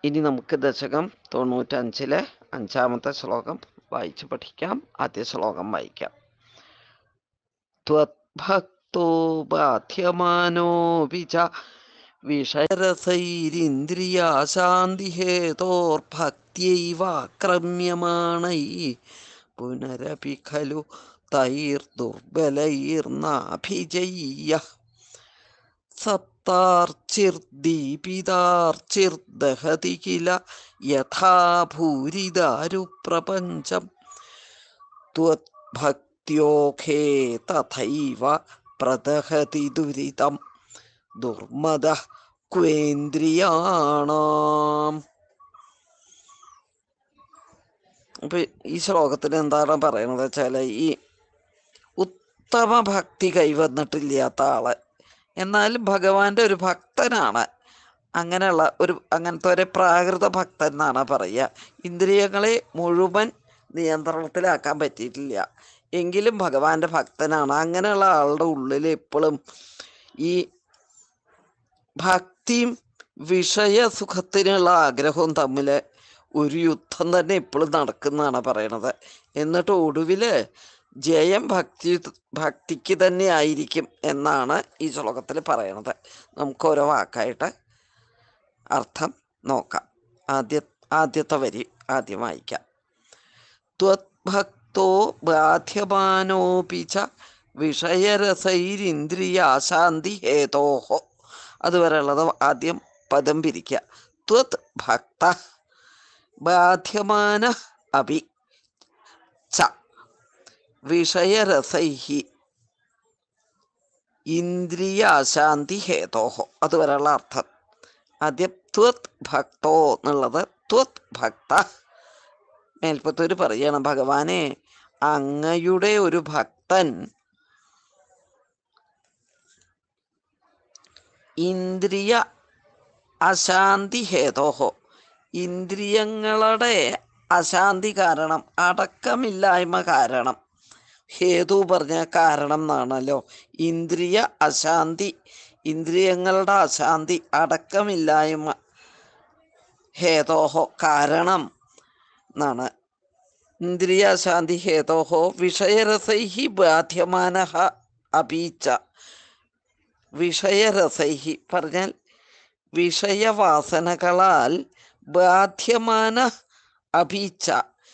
ഇനി നമുക്ക് ദശകം 95-ലെ 5-ാമത്തെ ശ്ലോകം വായിച്ച് പഠിക്കാം. ആദ്യ ശ്ലോകം വായിക്കാം. ത്വദ്ഭക്തോ ബാധ്യമാനോപി ച വിഷയരസൈരിന്ദ്രിയാശാന്തിഹേതോർഭക്ത്യൈവാക്രമ്യമാണൈഃ പുനരപി ഖലു തൈർദുർബലൈർനാഭിജയ്യഃ സപ്താർച്ചിർദീപിതാർച്ചിർദഹതി കില യഥാ ഭൂരിദാരുപ്രപഞ്ചം ത്വദ്ഭക്ത്യോഖേ തഥൈവ പ്രദഹതി ദുരിതം ദുർമദഃ ക്വേന്ദ്രിയാണാം. അപ്പൊ ഈ ശ്ലോകത്തിൽ എന്താണ് പറയണത് വെച്ചാല്, ഈ ഉത്തമ ഭക്തി കൈവന്നിട്ടില്ലാത്ത ആള്, എന്നാലും ഭഗവാന്റെ ഒരു ഭക്തനാണ്, അങ്ങനെയുള്ള അങ്ങനത്തെ ഒരു പ്രാകൃത ഭക്തൻ എന്നാണ് പറയുക. ഇന്ദ്രിയങ്ങളെ മുഴുവൻ നിയന്ത്രണത്തിലാക്കാൻ പറ്റിയിട്ടില്ല, എങ്കിലും ഭഗവാന്റെ ഭക്തനാണ്. അങ്ങനെയുള്ള ആളുടെ ഉള്ളിൽ എപ്പോഴും ഈ ഭക്തിയും വിഷയസുഖത്തിനുള്ള ആഗ്രഹവും തമ്മിൽ ഒരു യുദ്ധം തന്നെ എപ്പോഴും നടക്കുന്നതാണ് പറയണത്. എന്നിട്ട് ഒടുവില് ജയം ഭക്തിക്ക് തന്നെ ആയിരിക്കും എന്നാണ് ഈ ശ്ലോകത്തിൽ പറയണത്. നമുക്ക് ഓരോ വാക്കായിട്ട് അർത്ഥം നോക്കാം. ആദ്യത്തെ വരി ആദ്യം വായിക്കാം. ത്വദ്ഭക്തോ ബാധ്യമാനോപി ച വിഷയരസൈരിന്ദ്രിയാശാന്തി ഹേതോഹോ. അതുവരെയുള്ളത് ആദ്യം പദം പിരിക്കുക. ത്വത് ഭക്ത ബാധ്യമാന അപി ച വിഷയരസൈഹി ഇന്ദ്രിയാശാന്തി ഹേതോഹോ. അതുവരെയുള്ള അർത്ഥം. ആദ്യം ത്വത് ഭക്തോ എന്നുള്ളത് ത്വത് ഭക്ത. മേൽപ്പത്തൂര് പറയണം, ഭഗവാനെ അങ്ങയുടെ ഒരു ഭക്തൻ ഇന്ദ്രിയ അശാന്തി ഹേതോഹോ, ഇന്ദ്രിയങ്ങളുടെ അശാന്തി കാരണം, അടക്കമില്ലായ്മ കാരണം. ഹേതു പറഞ്ഞ കാരണം എന്നാണല്ലോ. ഇന്ദ്രിയ അശാന്തി, ഇന്ദ്രിയങ്ങളുടെ അശാന്തി, അടക്കമില്ലായ്മ, ഹേതോഹോ കാരണം എന്നാണ്. ഇന്ദ്രിയാശാന്തി ഹേതോഹോ വിഷയരസൈഹി ബാധ്യമാനഃ അപീച്ച. വിഷയരസൈഹി പറഞ്ഞാൽ വിഷയവാസനകളാൽ ബാധ്യമാന അപീച്ച,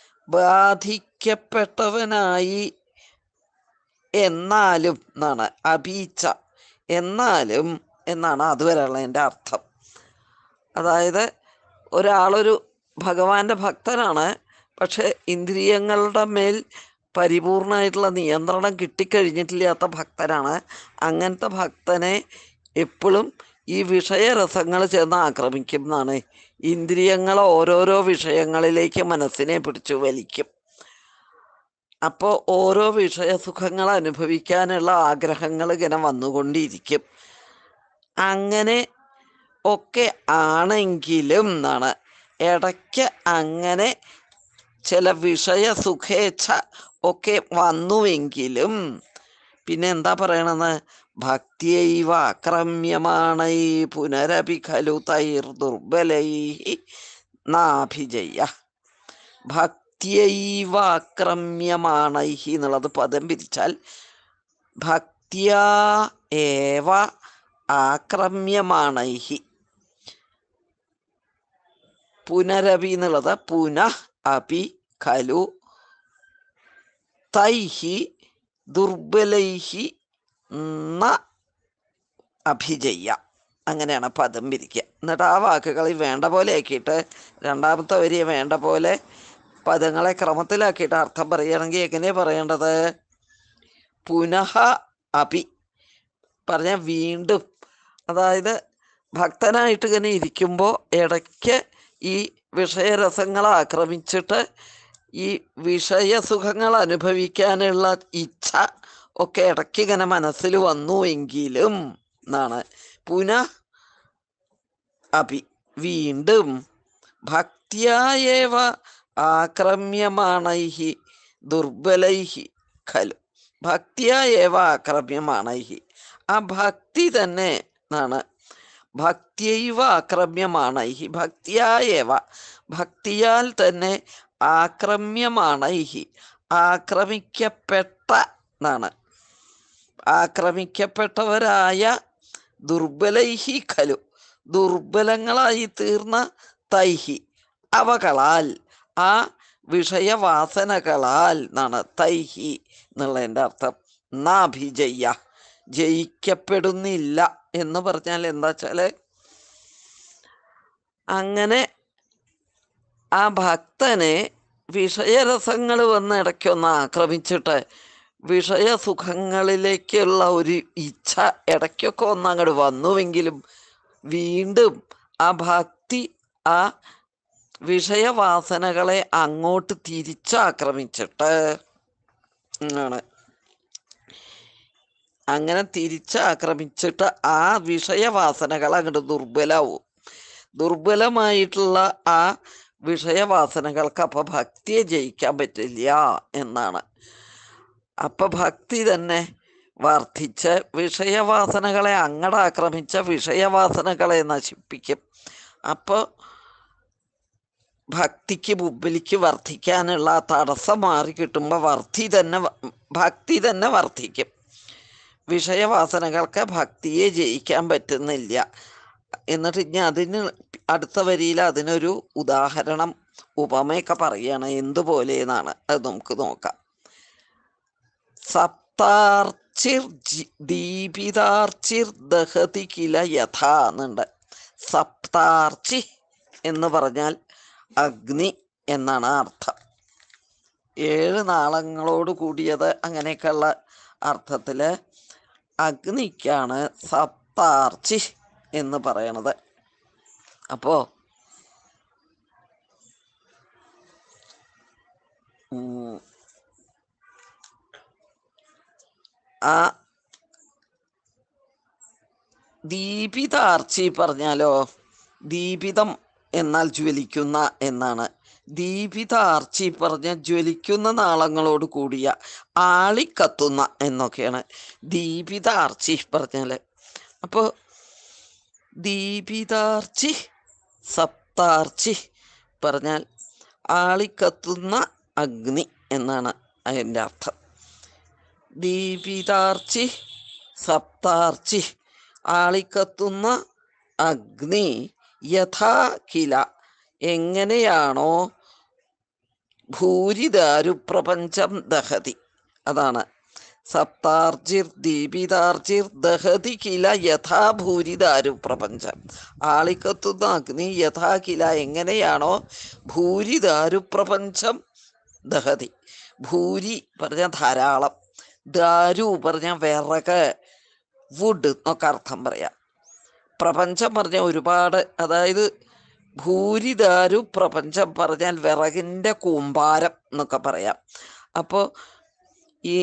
ബാധിക്കപ്പെട്ടവനായി, എന്നാലും എന്നാണ്. അപീച്ച എന്നാലും എന്നാണ് അതുവരെയുള്ള എൻ്റെ അർത്ഥം. അതായത് ഒരാളൊരു ഭഗവാന്റെ ഭക്തനാണ്, പക്ഷെ ഇന്ദ്രിയങ്ങളുടെ മേൽ പരിപൂർണമായിട്ടുള്ള നിയന്ത്രണം കിട്ടിക്കഴിഞ്ഞിട്ടില്ലാത്ത ഭക്തനാണ്. അങ്ങനത്തെ ഭക്തനെ എപ്പോഴും ഈ വിഷയരസങ്ങൾ ചെന്ന് ആക്രമിക്കും എന്നാണ്. ഇന്ദ്രിയങ്ങൾ ഓരോരോ വിഷയങ്ങളിലേക്ക് മനസ്സിനെ പിടിച്ചു വലിക്കും. അപ്പോൾ ഓരോ വിഷയസുഖങ്ങൾ അനുഭവിക്കാനുള്ള ആഗ്രഹങ്ങൾ ഇങ്ങനെ വന്നുകൊണ്ടിരിക്കും. അങ്ങനെ ഒക്കെ ആണെങ്കിലും എന്നാണ്, ഇടയ്ക്ക് അങ്ങനെ ചില വിഷയസുഖേച്ഛ ഒക്കെ വന്നുവെങ്കിലും പിന്നെ എന്താ പറയണെന്ന്, ഭക്തിയൈവ ആക്രമ്യമാണൈ പുനരപി ഖലു തൈർ ദുർബലൈ നാഭിജയ്യ. ഭക്തിയൈവ ആക്രമ്യമാണൈ എന്നുള്ളത് പദം പിരിച്ചാൽ ഭക്തിയാ ഏവ ആക്രമ്യമാണൈ. പുനരപി എന്നുള്ളത് പുനഃ അപി ഖലു തൈഹി ദുർബലൈഹി ന അഭിജയ്യ. അങ്ങനെയാണ് പദം പിരിക്കുക. എന്നിട്ട് ആ വാക്കുകളിൽ വേണ്ട പോലെ ആക്കിയിട്ട് രണ്ടാമത്തെ വരിയെ വേണ്ട പോലെ പദങ്ങളെ ക്രമത്തിലാക്കിയിട്ട് അർത്ഥം പറയുകയാണെങ്കിൽ എങ്ങനെയാണ് പറയേണ്ടത്? പുനഃ അപി പറഞ്ഞാൽ വീണ്ടും. അതായത് ഭക്തനായിട്ട് ഇങ്ങനെ ഇരിക്കുമ്പോൾ ഇടയ്ക്ക് ഈ വിഷയരസങ്ങൾ ആക്രമിച്ചിട്ട് ഈ വിഷയസുഖങ്ങൾ അനുഭവിക്കാനുള്ള ഇച്ഛ ഒക്കെ ഇടയ്ക്ക് ഇങ്ങനെ മനസ്സിൽ വന്നുവെങ്കിലും എന്നാണ്. പുനഃ അപി വീണ്ടും ഭക്തിയായേവ ആക്രമ്യമാണൈഹി ദുർബലൈഹി ഖലു. ഭക്തിയായേവ ആക്രമ്യമാണൈഹി, ആ ഭക്തി തന്നെ എന്നാണ് ഭക്തിയൈവ ആക്രമ്യമാണൈഹി ഭക്തിയായേവ ഭക്തിയാൽ തന്നെ ആക്രമ്യമാണൈഹി ആക്രമിക്കപ്പെട്ട എന്നാണ്. ആക്രമിക്കപ്പെട്ടവരായ ദുർബലൈഹി ഖലു ദുർബലങ്ങളായി തീർന്ന തൈഹി അവകളാൽ ആ വിഷയവാസനകളാൽ എന്നാണ് തൈഹി എന്നുള്ളതിൻ്റെ അർത്ഥം. നാഭിജയ്യ ജയിക്കപ്പെടുന്നില്ല എന്ന് പറഞ്ഞാൽ എന്താ വെച്ചാല് അങ്ങനെ ആ ഭക്തനെ വിഷയരസങ്ങൾ വന്ന് ഇടയ്ക്കൊന്ന് ആക്രമിച്ചിട്ട് വിഷയസുഖങ്ങളിലേക്കുള്ള ഒരു ഇച്ഛ ഇടയ്ക്കൊക്കെ ഒന്ന് അങ്ങോട്ട് വന്നുവെങ്കിലും വീണ്ടും ആ ഭക്തി ആ വിഷയവാസനകളെ അങ്ങോട്ട് തിരിച്ചാക്രമിച്ചിട്ട് ആണ്. അങ്ങനെ തിരിച്ചാക്രമിച്ചിട്ട് ആ വിഷയവാസനകൾ അങ്ങോട്ട് ദുർബലാവും. ദുർബലമായിട്ടുള്ള ആ വിഷയവാസനകൾക്ക് അപ്പൊ ഭക്തിയെ ജയിക്കാൻ പറ്റില്ല എന്നാണ്. അപ്പൊ ഭക്തി തന്നെ വർദ്ധിച്ച് വിഷയവാസനകളെ അങ്ങടാക്രമിച്ച വിഷയവാസനകളെ നശിപ്പിക്കും. അപ്പോൾ ഭക്തിക്ക് മുമ്പിലേക്ക് വർദ്ധിക്കാനുള്ള തടസ്സം മാറി കിട്ടുമ്പോൾ ഭക്തി തന്നെ വർദ്ധിക്കും. വിഷയവാസനകൾക്ക് ഭക്തിയെ ജയിക്കാൻ പറ്റുന്നില്ല. എന്നിട്ട് ഇനി അതിന് അടുത്ത വരിയിൽ അതിനൊരു ഉദാഹരണം ഉപമയൊക്കെ പറയുകയാണ്. എന്തുപോലെ എന്നാണ് അത് നമുക്ക് നോക്കാം. സപ്താർച്ചിർ ദീപിതാർച്ചിർ ദഹതി കില യഥാ എന്നുണ്ട്. സപ്താർച്ചി എന്ന് പറഞ്ഞാൽ അഗ്നി എന്നാണ് അർത്ഥം. 7 നാളങ്ങളോട് കൂടിയത് അങ്ങനെയൊക്കെയുള്ള അർത്ഥത്തില് അഗ്നിക്കാണ് സപ്താർച്ചി എന്ന് പറയണത്. അപ്പോ ആ ദീപിതാർച്ചി പറഞ്ഞാലോ ദീപിതം എന്നാൽ ജ്വലിക്കുന്ന എന്നാണ്. ദീപിതാർച്ചി പറഞ്ഞ ജ്വലിക്കുന്ന നാളങ്ങളോട് കൂടിയ ആളിക്കത്തുന്ന എന്നൊക്കെയാണ് ദീപിതാർച്ചി പറഞ്ഞാല്. അപ്പോൾ ദീപിതാർച്ചി സപ്താർച്ചി പറഞ്ഞാൽ ആളിക്കത്തുന്ന അഗ്നി എന്നാണ് അതിൻ്റെ അർത്ഥം. ദീപിതാർച്ചി സപ്താർച്ചി ആളിക്കത്തുന്ന അഗ്നി യഥാ കില എങ്ങനെയാണോ ഭൂരിദാരുപ്രപഞ്ചം ദഹതി അതാണ് സപ്താർച്ചിർ ദീപിതാർച്ചിർ ദഹതി കില യഥാ ഭൂരിദാരുപ്രപഞ്ചം. ആളിക്കത്തുന്ന അഗ്നി യഥാ കില എങ്ങനെയാണോ ഭൂരിദാരുപ്രപഞ്ചം ദഹതി. ഭൂരി പറഞ്ഞ ധാരാളം, ദാരു പറഞ്ഞ വിറക്, വുഡ് എന്നൊക്കെ അർത്ഥം പറയാം. പ്രപഞ്ചം പറഞ്ഞ ഒരുപാട്, അതായത് ഭൂരിദാരു പ്രപഞ്ചം പറഞ്ഞാൽ വിറകിൻ്റെ കൂമ്പാരം എന്നൊക്കെ പറയാം. അപ്പോൾ ഈ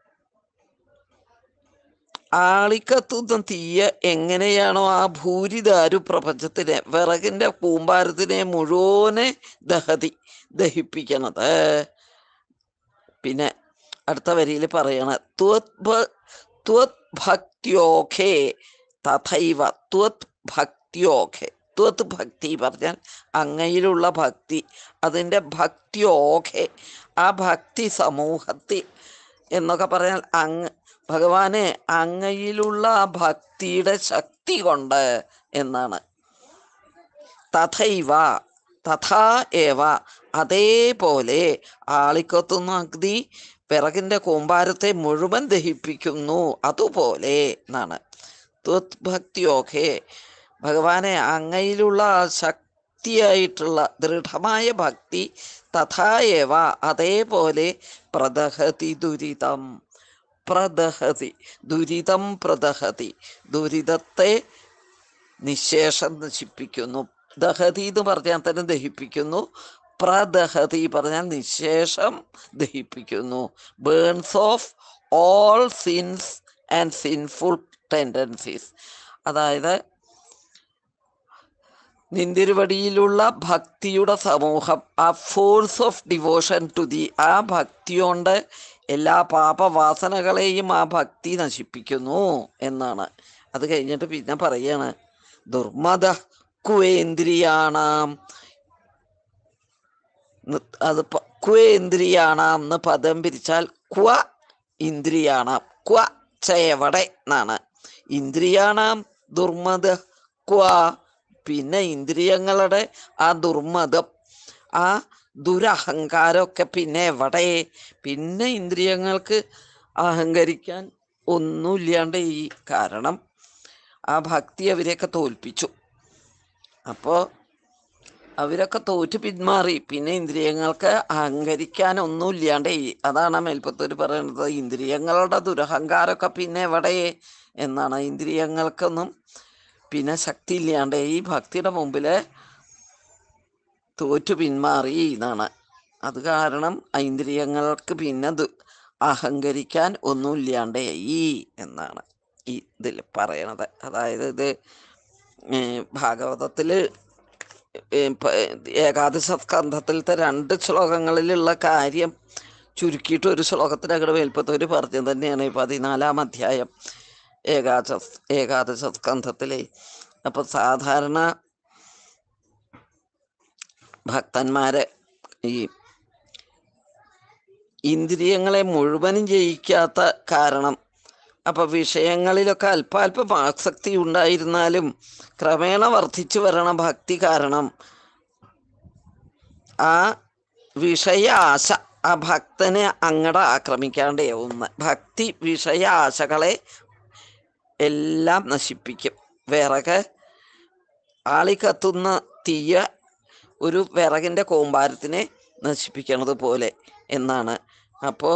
ആളിക്കത്തുന്ന തീയ എങ്ങനെയാണോ ആ ഭൂരിദാരു പ്രപഞ്ചത്തിനെ വിറകിൻ്റെ കൂമ്പാരത്തിനെ മുഴുവനെ ദഹിപ്പിക്കണത്. പിന്നെ അടുത്ത വരിയിൽ പറയണ ത്വത് ഭക്തിയോഖേ തഥൈവ ത്വത് ഭക്തിയോഖേ. ത്വത് ഭക്തി പറഞ്ഞാൽ അങ്ങയിലുള്ള ഭക്തി, അതിൻ്റെ ഭക്തിയോഖേ ആ ഭക്തി സമൂഹത്തിൽ എന്നൊക്കെ പറഞ്ഞാൽ ഭഗവാനെ അങ്ങയിലുള്ള ആ ഭക്തിയുടെ ശക്തി കൊണ്ട് എന്നാണ്. തഥൈവ തഥാ ഏവ അതേപോലെ ആളിക്കത്തുന്ന അഗ്നി വിറകിൻ്റെ കൂമ്പാരത്തെ മുഴുവൻ ദഹിപ്പിക്കുന്നു, അതുപോലെ എന്നാണ്. ത്വത് ഭക്തിയോഖേ ഭഗവാനെ അങ്ങയിലുള്ള ശക്തിയായിട്ടുള്ള ദൃഢമായ ഭക്തി തഥാ ഏവ അതേപോലെ പ്രദഹതി ദുരിതം. പ്രദഹതി ദുരിതം പ്രദഹതി ദുരിതത്തെ നിശേഷം നശിപ്പിക്കുന്നു. ദഹതി എന്ന് പറഞ്ഞാൽ തന്നെ ദഹിപ്പിക്കുന്നു. പ്രദഹതി പറഞ്ഞാൽ നിശേഷം ദഹിപ്പിക്കുന്നു. Burns of all sins and sinful tendencies. അതായത് നിന്തിരുവടിയിലുള്ള ഭക്തിയുടെ സമൂഹം, ആ force of devotion to the, ആ ഭക്തി കൊണ്ട് എല്ലാ പാപവാസനകളെയും ആ ഭക്തി നശിപ്പിക്കുന്നു എന്നാണ്. അത് കഴിഞ്ഞിട്ട് പിന്നെ പറയാണ് ദുർമദ കുവേന്ദ്രിയാണാം. അത് ക്വേന്ദ്രിയാണാം എന്ന് പദം പിരിച്ചാൽ ക്വ ഇന്ദ്രിയാണാം. ക്വ എവിടെ എന്നാണ്. ഇന്ദ്രിയാണാം ദുർമദ ക്വ. പിന്നെ ഇന്ദ്രിയങ്ങളുടെ ആ ദുർമദം, ആ ദുരഹങ്കാരമൊക്കെ പിന്നെ എവിടെ? പിന്നെ ഇന്ദ്രിയങ്ങൾക്ക് അഹങ്കരിക്കാൻ ഒന്നുമില്ലാണ്ട് ഈ കാരണം ആ ഭക്തി അവരെയൊക്കെ തോൽപ്പിച്ചു. അപ്പോൾ അവരൊക്കെ തോറ്റു പിന്മാറി. പിന്നെ ഇന്ദ്രിയങ്ങൾക്ക് അഹങ്കരിക്കാൻ ഒന്നുമില്ലാണ്ടേ. അതാണ് മേൽപ്പത്തൂർ പറയുന്നത്, ഇന്ദ്രിയങ്ങളുടെ ദുരഹങ്കാരമൊക്കെ പിന്നെ എവിടെ എന്നാണ്. ഇന്ദ്രിയങ്ങൾക്കൊന്നും പിന്നെ ശക്തി ഇല്ലാണ്ടേ ഈ ഭക്തിയുടെ മുമ്പിൽ തോറ്റു പിന്മാറി എന്നാണ്. അത് കാരണം ഇന്ദ്രിയങ്ങൾക്ക് പിന്നെ അഹങ്കരിക്കാൻ ഒന്നുമില്ലാണ്ടേ എന്നാണ് ഈ ഇതിൽ പറയണത്. അതായത് ഇത് ഭാഗവതത്തിൽ ഏകാദശ സ്കന്ധത്തിലത്തെ 2 ശ്ലോകങ്ങളിലുള്ള കാര്യം ചുരുക്കിയിട്ട് ഒരു ശ്ലോകത്തിനകത്ത് മേൽപ്പത്തൂർ പറഞ്ഞു തന്നെയാണ് 14-ാം അധ്യായം ഏകാദശ സ്കന്ധത്തിലെ. അപ്പൊ സാധാരണ ഭക്തന്മാരെ ഈ ഇന്ദ്രിയങ്ങളെ മുഴുവനും ജയിക്കാത്ത കാരണം, അപ്പൊ വിഷയങ്ങളിലൊക്കെ അല്പാൽപ്പം ആസക്തി ഉണ്ടായിരുന്നാലും ക്രമേണ വർദ്ധിച്ചു വരണ ഭക്തി കാരണം ആ വിഷയ ആശ ആ ഭക്തനെ അങ്ങടെ ആക്രമിക്കാണ്ടേ ഒന്ന്. ഭക്തി വിഷയ ആശകളെ എല്ലാം നശിപ്പിക്കും. വിറക് ആളിക്കത്തുന്ന തീയ ഒരു വിറകിൻ്റെ കൂമ്പാരത്തിനെ നശിപ്പിക്കണത് പോലെ എന്നാണ്. അപ്പോൾ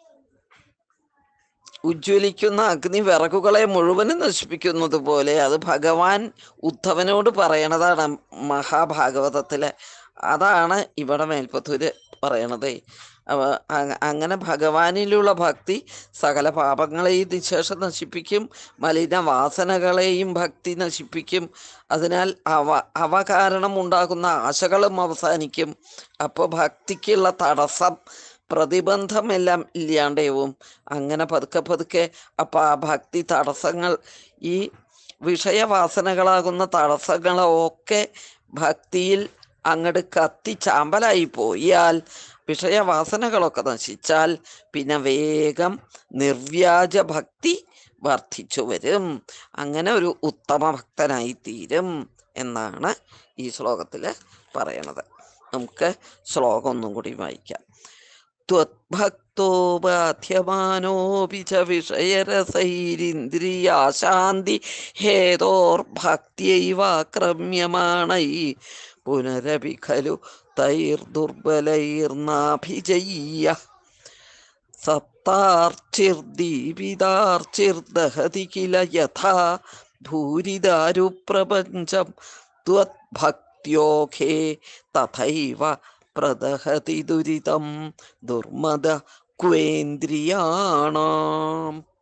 ഉജ്ജ്വലിക്കുന്ന അഗ്നി വിറകുകളെ മുഴുവനും നശിപ്പിക്കുന്നത് പോലെ അത് ഭഗവാൻ ഉദ്ധവനോട് പറയണതാണ് മഹാഭാഗവതത്തില്. അതാണ് ഇവിടെ മേൽപ്പത്തൂര് പറയണത്. അങ്ങനെ ഭഗവാനിലുള്ള ഭക്തി സകല പാപങ്ങളെയും നിശേഷം നശിപ്പിക്കും, മലിനവാസനകളെയും ഭക്തി നശിപ്പിക്കും. അതിനാൽ അവ കാരണം ഉണ്ടാകുന്ന ആശകളും അവസാനിക്കും. അപ്പോൾ ഭക്തിക്കുള്ള തടസ്സം പ്രതിബന്ധമെല്ലാം ഇല്ലാണ്ടാവും. അങ്ങനെ പതുക്കെ പതുക്കെ അപ്പം ആ ഭക്തി തടസ്സങ്ങൾ, ഈ വിഷയവാസനകളാകുന്ന തടസ്സങ്ങളൊക്കെ ഭക്തിയിൽ അങ്ങോട്ട് കത്തിച്ചാമ്പലായി പോയാൽ, വിഷയവാസനകളൊക്കെ നശിച്ചാൽ പിന്നെ വേഗം നിർവ്യാജ ഭക്തി വർദ്ധിച്ചു വരും. അങ്ങനെ ഒരു ഉത്തമ ഭക്തനായി തീരും എന്നാണ് ഈ ശ്ലോകത്തിൽ പറയണത്. നമുക്ക് ശ്ലോകം ഒന്നും കൂടി വായിക്കാം. ത്വദ്ഭക്തോ ബാധ്യമാനോപി ച വിഷയരസൈരിന്ദ്രിയാശാന്തി ഹേതോർഭക്ത്യൈവാക്രമ്യമാണൈ പുനരപി ഖലു തൈർദുർബലൈർനാഭിജയ്യ സപ്താർച്ചിർദീപിതാർച്ചിർദഹതി കില യഥാ ഭൂരിദാരുപ്രപഞ്ചം ത്വദ്ഭക്ത്യോഖേ തഥൈവ പ്രദഹതി ദുരിതം ദുർമദ ക്വേന്ദ്രിയാണാം.